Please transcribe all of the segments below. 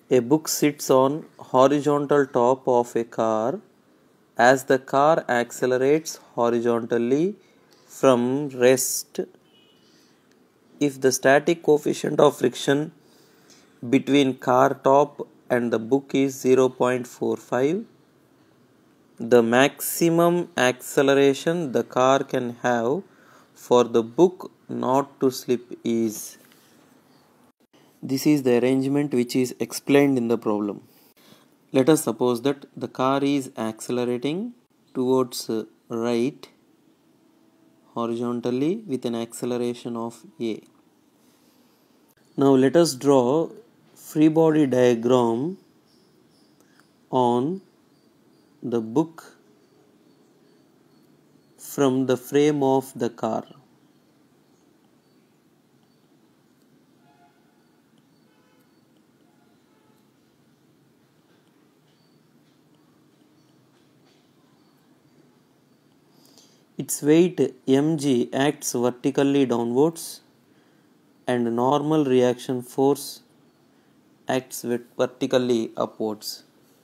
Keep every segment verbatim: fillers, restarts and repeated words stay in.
A book sits on horizontal top of a car as the car accelerates horizontally from rest. If the static coefficient of friction between car top and the book is zero point four five, the maximum acceleration the car can have for the book not to slip is. This is the arrangement which is explained in the problem. Let us suppose that the car is accelerating towards right horizontally with an acceleration of a. Now let us draw free body diagram on the book from the frame of the car. Its weight mg acts vertically downwards and normal reaction force acts vertically upwards.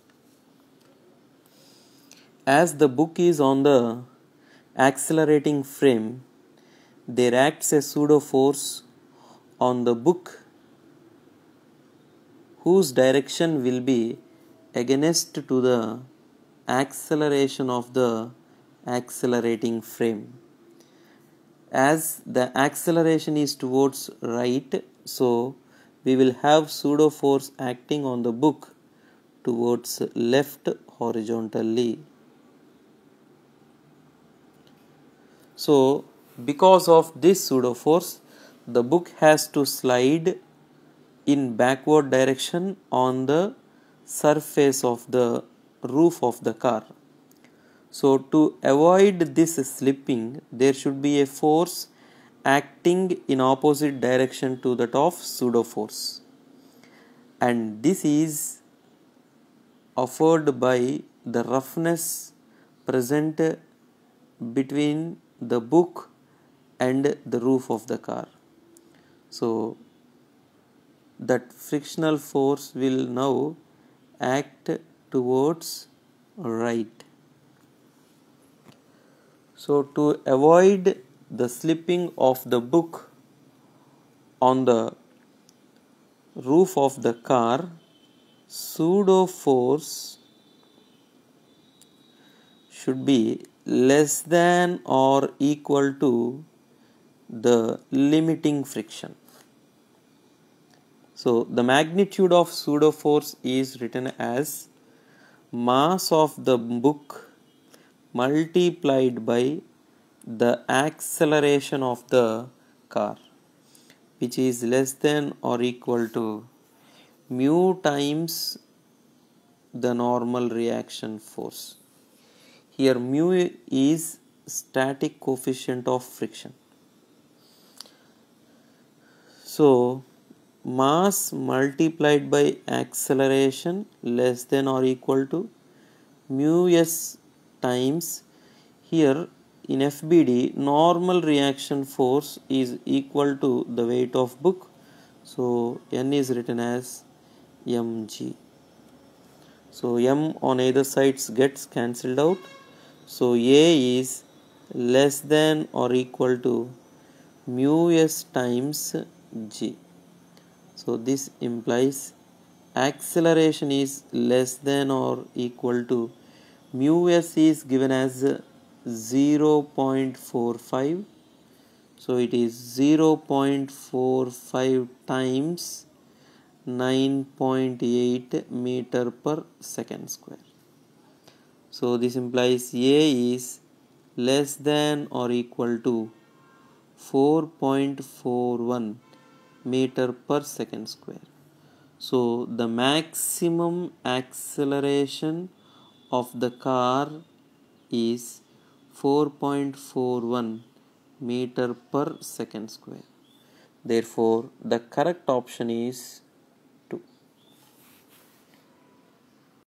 As the book is on the accelerating frame, there acts a pseudo force on the book whose direction will be against to the acceleration of the accelerating frame. As the acceleration is towards right, so we will have pseudo force acting on the book towards left horizontally. So because of this pseudo force, the book has to slide in backward direction on the surface of the roof of the car. So to avoid this slipping, there should be a force acting in opposite direction to that of pseudo force, and this is offered by the roughness present between the book and the roof of the car. So that frictional force will now act towards right. So to avoid the slipping of the book on the roof of the car, pseudo force should be less than or equal to the limiting friction. So the magnitude of pseudo force is written as mass of the book multiplied by the acceleration of the car, which is less than or equal to mu times the normal reaction force. Here mu is static coefficient of friction. So mass multiplied by acceleration less than or equal to mu s times, here in F B D normal reaction force is equal to the weight of book, so N is written as mg. So m on either sides gets cancelled out, so A is less than or equal to mu s times g. So this implies acceleration is less than or equal to mu s is given as zero point four five, so it is zero point four five times nine point eight meter per second square. So this implies A is less than or equal to four point four one meter per second square. So the maximum acceleration of the car is four point four one meter per second square. Therefore, the correct option is